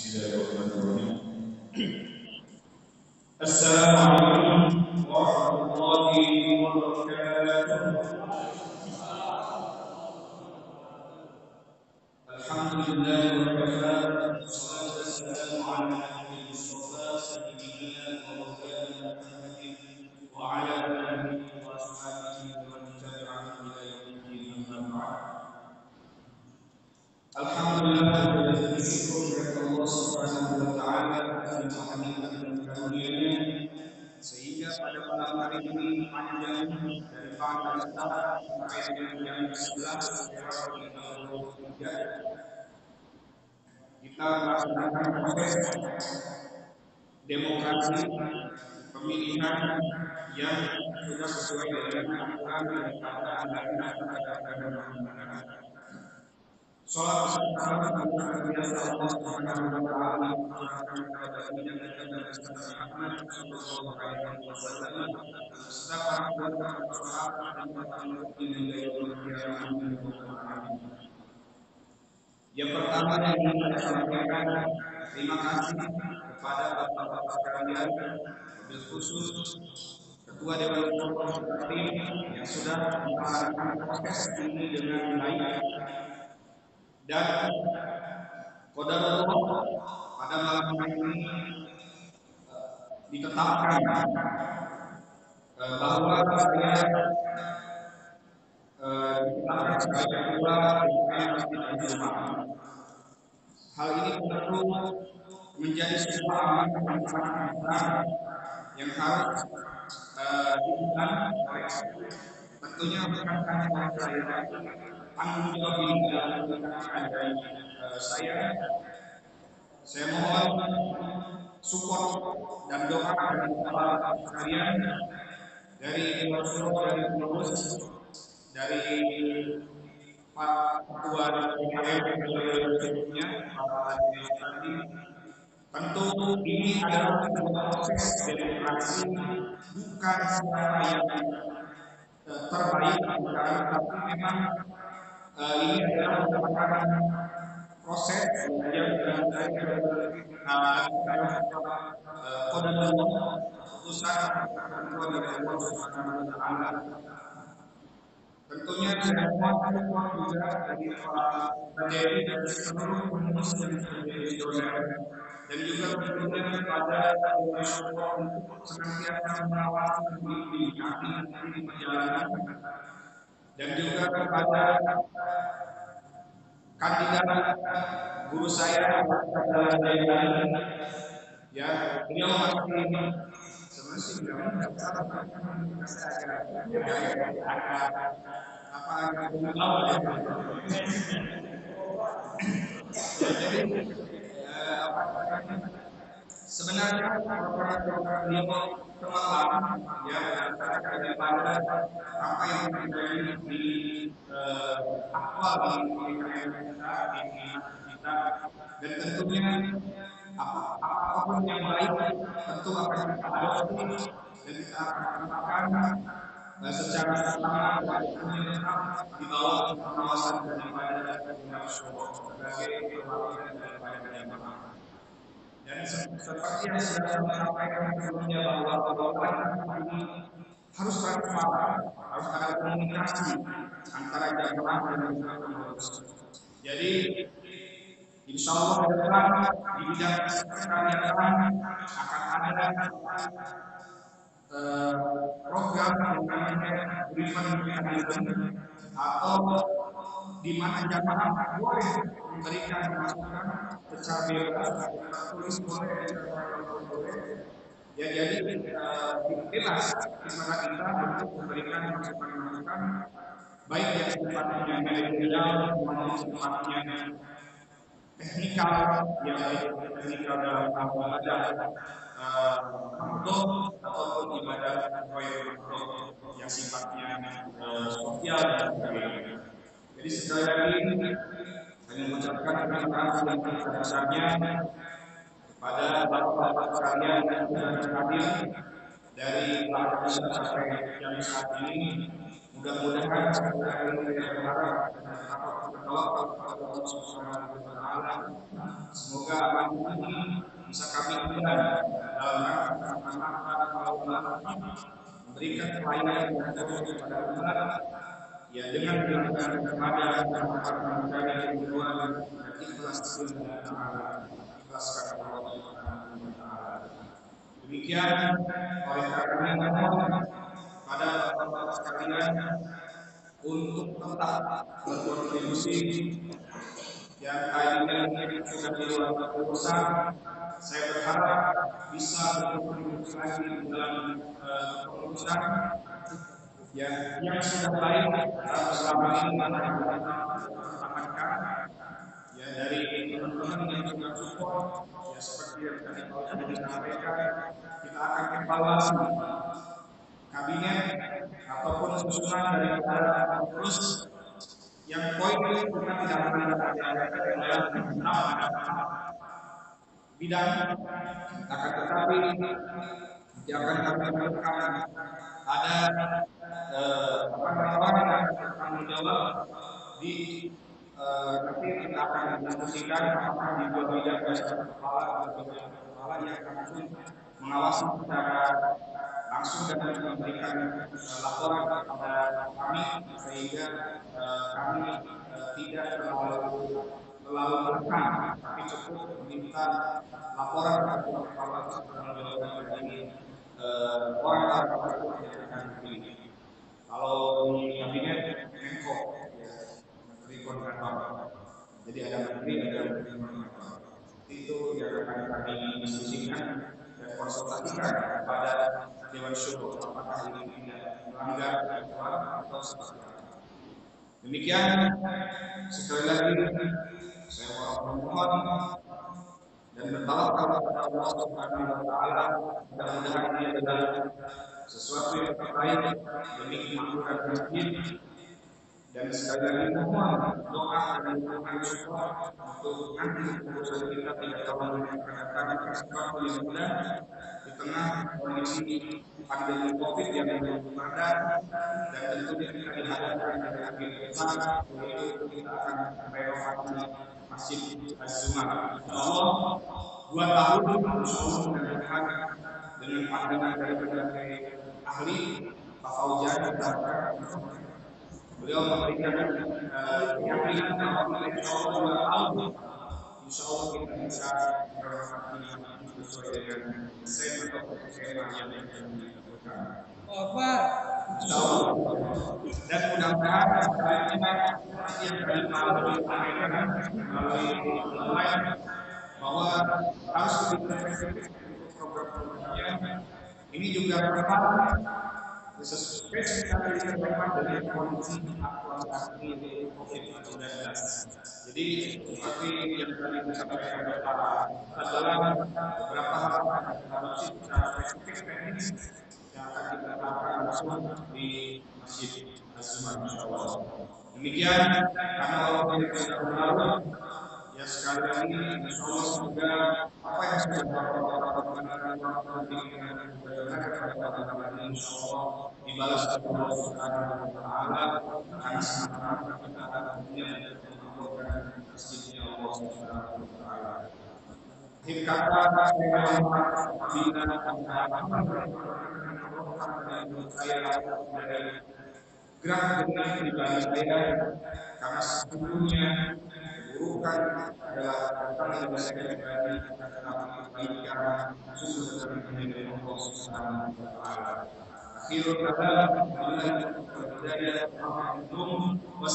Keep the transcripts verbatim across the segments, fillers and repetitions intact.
Bismillahirrahmanirrahim. Assalamualaikum warahmatullahi wabarakatuh. Alhamdulillah wa kafa, wassalatu wassalamu ala nabiyil mustafa sayyidina wa maulana Muhammadin wa ala alihi wa ashabihi wa man tabi'ahum ila yaumiddin, amma ba'd. Alhamdulillah, bersyukur kepada Allah Subhanahu wa taala atas nikmat dan karunia-Nya sehingga pada malam hari ini panjang daripada saat sampai jam sebelas lewat lima puluh tiga kita melaksanakan proses demokrasi pemilihan yang sudah sesuai dengan aturan daripada anggaran dan undang-undang. Salat salam kepada Allah Subhanahu wa taala kepada baginda Nabi Muhammad sallallahu alaihi wasallam serta para sahabat sahabat dan para mukmin hingga yaumul qiyamah. Yang pertama yang ingin saya sampaikan, terima kasih kepada bapak-bapak sekalian, wabil khusus Ketua Dewan Legislatif yang sudah melaksanakan proses ini dengan baik. Dan qadarullah pada malam hari ini ditetapkan bahwa saya ditetapkan sebagai ketua Dewan Legislatif. Hal ini tentu menjadi sebuah amanah yang sangat besar yang harus dilakukan oleh tentunya bukan hanya oleh saya, tanggung jawab ini dilakukan dari saya. Saya mohon support dan doa dari para sekalian, dari Dewan Suro, dari pengurus, dari Pak Ketua D P R sebelumnya, Pak Tadi. Tentu ini adalah sebuah proses demokrasi, bukan siapa yang terbaik, bukan, tapi memang uh, ini adalah merupakan proses yang adalah qadarullah, keputusan ketentuan dari Allah Subhanahu wa taala. Tentunya saya mohon support juga dari Pak Dewi dan seluruh pengurus yang menjadi donor, dan juga tentunya kepada Dewan untuk senantiasa mengawasi kami di perjalanan, dan juga kepada kandidat guru saya adalah Jayan, ya beliau masih sebenarnya sih beliau apa agak tahu ya. Jadi apa sebenarnya program beliau terlalu ya daripada apa yang terjadi di aktual di kita di kita, dan tentunya apa apapun yang baik tentu akan kita adopsi dan kita akan kembangkan secara bersama di bawah pengawasan daripada Dewan Suro sebagai perwakilan daripada jamaah. Dan seperti yang sudah saya sampaikan sebelumnya bahwa bahwa ini harus transparan, harus ada komunikasi antara jamaah dan pengurus. Jadi insya Allah ke depan di bidang sekretariatan akan ada uh, program yang namanya grievance mechanism, atau di mana jamaah boleh memberikan masukan secara bebas, tertulis boleh, boleh. Ya jadi uh, bebas di mana kita untuk memberikan masukan-masukan baik yang sifatnya manajerial maupun sifatnya teknikal, yang teknikal dalam ibadah makhluk ataupun ibadah proyek makhluk yang sifatnya sosial dan sebagainya. Jadi sekali lagi saya mengucapkan terima kasih yang sebesar-besarnya kepada bapak-bapak sekalian yang sudah hadir dari pelaku usaha sampai jam saat ini. Mudah-mudahan saya berharap bertawakal kepada Allah Subhanahu wa taala. Semoga amal ini bisa kami emban dalam rangka semata-mata Allah memberikan pelayanan dan tauhid kepada umat, ya dengan melakukan kepada harapan mencari ridwan dan ikhlas lillah taala, ikhlaskan Allah Subhanahu wa taala. Demikian oleh karena mohon pada bapak-bapak sekalian untuk tetap berkontribusi yang tadinya sudah di luar urusan. Saya berharap bisa berkontribusi lagi dalam kepengurusan yang yang sudah baik dalam selama ini mana yang kita amankan, ya dari teman-teman yang sudah support, ya seperti yang tadi Pak sudah disampaikan, kita akan evaluasi kabinet ataupun susunan dari para pengurus yang poin kita tidak menandakan adalah enam bidang, akan tetapi yang akan kami lakukan ada orang-orang yang bertanggung jawab di nanti kita akan diskusikan apakah di dua bidang ada satu kepala atau dua kepala yang langsung mengawasi secara langsung dan memberikan laporan kepada kami sehingga kami tidak terlalu terlalu menekan, tapi cukup meminta laporan kepada kepala bertanggung jawab dari ini orang-orang yang akan dipilih. Kalau di kabinet Menko, Menteri Koordinator, jadi ada menteri, ada menteri koordinator. Itu yang akan kami diskusikan dan konsultasikan kepada Dewan Syuro apakah ini tidak melanggar aturan atau seperti apa. Demikian, sekali lagi saya mohon dan bertawakal kepada Allah Subhanahu wa taala, mudah-mudahan ini adalah sesuatu yang terbaik demi kemakmuran masjid. Dan sekali lagi mohon doa dan dukungan support untuk nanti urusan kita tidak terlalu mengadakan sesuatu yang mudah di tengah kondisi pandemi COVID yang melanda, dan tentunya kita dihadapkan dengan agenda besar, yaitu kita akan renovasi Masjid Az-Zumar. Insyaallah dua tahun insya Allah mudah-mudahan dengan pandangan dari berbagai ahli, Pak Fauzan dan beliau memberikan keyakinan bahwa insya Allah dua tahun insya Allah kita bisa merenovasi sesuai dengan desain atau skema yang dilakukan. Insya Allah. Dan mudah-mudahan selanjutnya yang dari malam disampaikan melalui online bahwa harus lebih spesifik untuk program-programnya. Ini juga merupakan spesifikasi terlepas dari kondisi aktual saat ini COVID sembilan belas. Jadi seperti yang tadi disampaikan oleh Pak adalah beberapa hal yang harus secara spesifik teknis yang akan kita lakukan langsung di Masjid Az-Zumar insyaallah. Demikian karena Allah tidak berlalu, ya sekali lagi insyaallah semoga apa yang sudah Bapak lakukan dengan benar kepada Allah insyaallah dibalas oleh Allah Subhanahu wa taala karena sama-sama kita tentunya mengumpulkan masjidnya Allah Subhanahu wa taala. Akhir kata saya bila saya dari gerak dengan pribadi saya karena sesungguhnya keburukan adalah datang dari saya pribadi, tetapi kebaikan sumber dari Allah Subhanahu wa taala. Akhirul kalam,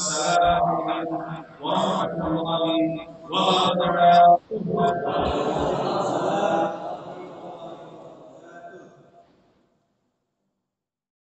wassalamualaikum warahmatullahi wabarakatuh.